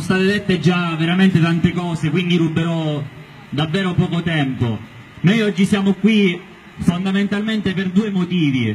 state dette già veramente tante cose, quindi ruberò davvero poco tempo. Noi oggi siamo qui fondamentalmente per due motivi.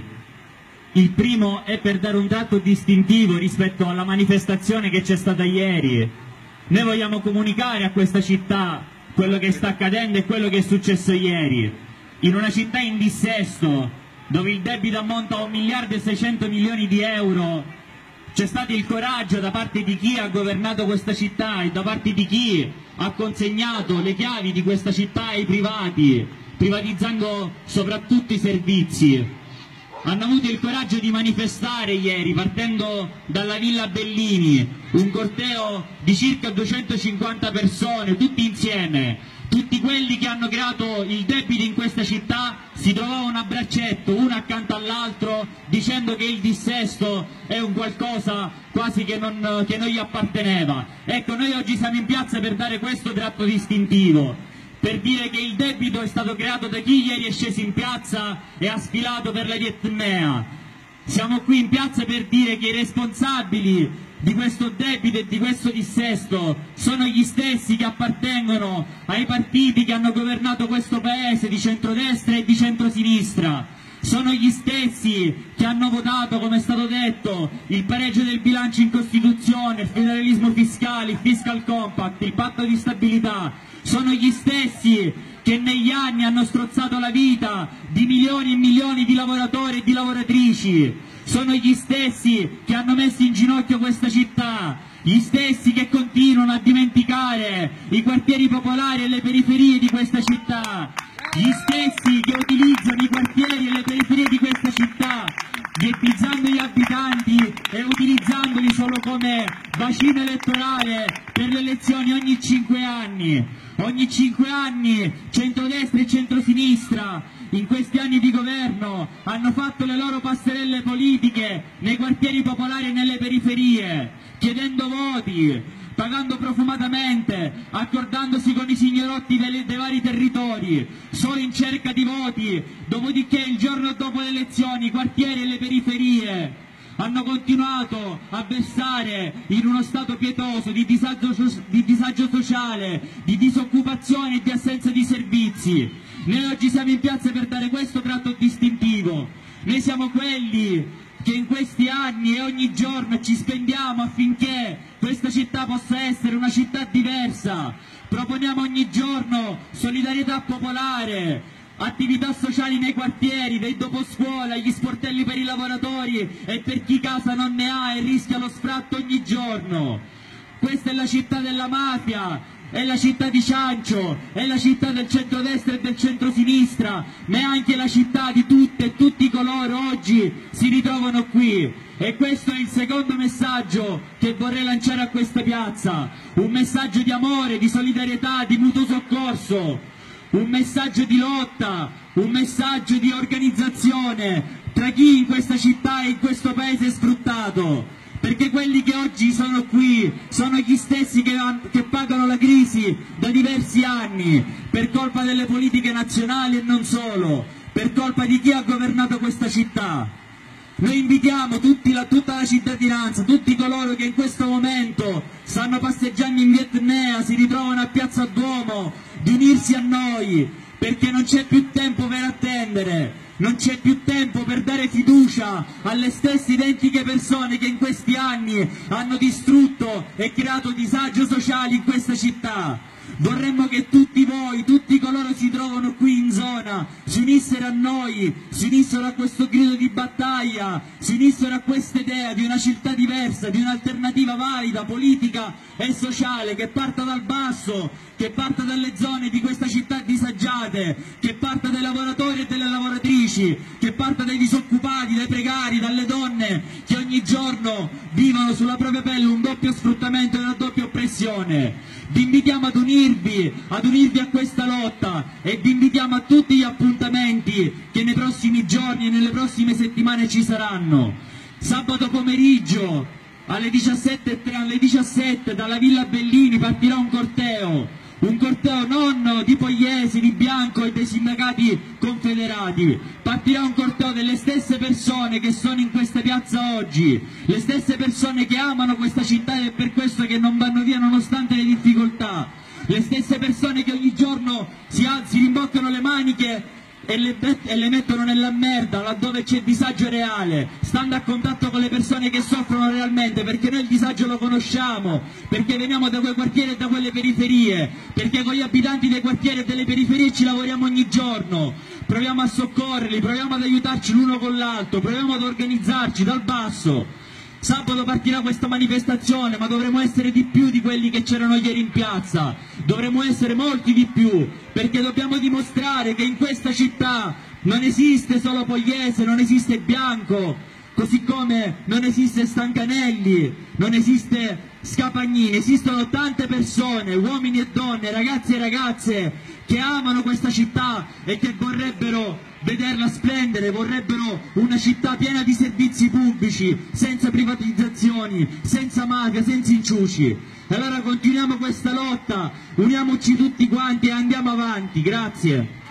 Il primo è per dare un tratto distintivo rispetto alla manifestazione che c'è stata ieri. Noi vogliamo comunicare a questa città quello che sta accadendo e quello che è successo ieri. In una città in dissesto, dove il debito ammonta a 1 miliardo e 600 milioni di euro, c'è stato il coraggio da parte di chi ha governato questa città e da parte di chi ha consegnato le chiavi di questa città ai privati, privatizzando soprattutto i servizi. Hanno avuto il coraggio di manifestare ieri, partendo dalla Villa Bellini, un corteo di circa 250 persone, tutti insieme. Tutti quelli che hanno creato il debito in questa città si trovavano a braccetto, uno accanto all'altro, dicendo che il dissesto è un qualcosa quasi che non gli apparteneva. Ecco, noi oggi siamo in piazza per dare questo tratto distintivo, per dire che il debito è stato creato da chi ieri è sceso in piazza e ha sfilato per la Vietnamea. Siamo qui in piazza per dire che i responsabili di questo debito e di questo dissesto sono gli stessi che appartengono ai partiti che hanno governato questo paese di centrodestra e di centrosinistra. Sono gli stessi che hanno votato, come è stato detto, il pareggio del bilancio in Costituzione, il federalismo fiscale, il fiscal compact, il patto di stabilità. Sono gli stessi che negli anni hanno strozzato la vita di milioni e milioni di lavoratori e di lavoratrici. Sono gli stessi che hanno messo in ginocchio questa città, gli stessi che continuano a dimenticare i quartieri popolari e le periferie di questa città, gli stessi che utilizzano i quartieri e le periferie di questa città, ghettizzando gli abitanti e utilizzandoli solo come bacino elettorale per le elezioni ogni 5 anni. Ogni 5 anni centrodestra e centrosinistra in questi anni di governo hanno fatto le loro passerelle politiche nei quartieri popolari e nelle periferie, chiedendo voti, pagando profumatamente, accordandosi con i signorotti dei vari territori, solo in cerca di voti, dopodiché il giorno dopo le elezioni i quartieri e le periferie hanno continuato a versare in uno stato pietoso di disagio sociale, di disoccupazione e di assenza di servizi. Noi oggi siamo in piazza per dare questo tratto distintivo. Noi siamo quelli che in questi anni e ogni giorno ci spendiamo affinché questa città possa essere una città diversa. Proponiamo ogni giorno solidarietà popolare, attività sociali nei quartieri, dei doposcuola, gli sportelli per i lavoratori e per chi casa non ne ha e rischia lo sfratto ogni giorno. Questa è la città della mafia, è la città di Ciancio, è la città del centrodestra e del centrosinistra, ma è anche la città di tutte e tutti coloro oggi si ritrovano qui. E questo è il secondo messaggio che vorrei lanciare a questa piazza, un messaggio di amore, di solidarietà, di mutuo soccorso, un messaggio di lotta, un messaggio di organizzazione tra chi in questa città e in questo paese è sfruttato, perché quelli che oggi sono qui sono gli stessi che pagano la crisi da diversi anni per colpa delle politiche nazionali e non solo, per colpa di chi ha governato questa città. Noi invitiamo tutta la cittadinanza, tutti coloro che in questo momento stanno passeggiando in Vietnamea, si ritrovano a Piazza Duomo, di unirsi a noi, perché non c'è più tempo per attendere, non c'è più tempo per dare fiducia alle stesse identiche persone che in questi anni hanno distrutto e creato disagio sociale in questa città. Vorremmo che tutti voi, tutti coloro che si trovano qui in zona, si unissero a noi, si unissero a questo grido di battaglia, si unissero a questa idea di una città diversa, di un'alternativa valida, politica e sociale, che parta dal basso, che parta dalle zone di questa città disagiate, che parta dai lavoratori e delle lavoratrici, che parta dai disoccupati, dai precari, dalle donne che ogni giorno vivono sulla propria pelle un doppio sfruttamento e una doppia oppressione. Vi invitiamo ad unirvi a questa lotta e vi invitiamo a tutti gli appuntamenti che nei prossimi giorni e nelle prossime settimane ci saranno. Sabato pomeriggio alle 17 dalla Villa Bellini partirà un un corteo non di Pogliese, di Bianco e dei sindacati confederati, partirà un corteo delle stesse persone che sono in questa piazza oggi, le stesse persone che amano questa città ed è per questo che non vanno via nonostante le difficoltà, le stesse persone che ogni giorno si rimboccano le maniche e le mettono nella merda laddove c'è disagio reale, stando a contatto con le persone che soffrono realmente, perché noi il disagio lo conosciamo, perché veniamo da quei quartieri e da quelle periferie, perché con gli abitanti dei quartieri e delle periferie ci lavoriamo ogni giorno, proviamo a soccorrerli, proviamo ad aiutarci l'uno con l'altro, proviamo ad organizzarci dal basso. Sabato partirà questa manifestazione, ma dovremo essere di più di quelli che c'erano ieri in piazza, dovremo essere molti di più, perché dobbiamo dimostrare che in questa città non esiste solo Pogliese, non esiste Bianco, così come non esiste Stancanelli, non esiste Scapagnini, esistono tante persone, uomini e donne, ragazzi e ragazze che amano questa città e che vorrebbero vederla splendere, vorrebbero una città piena di servizi pubblici, senza privatizzazioni, senza mafia, senza inciuci. E allora continuiamo questa lotta, uniamoci tutti quanti e andiamo avanti, grazie.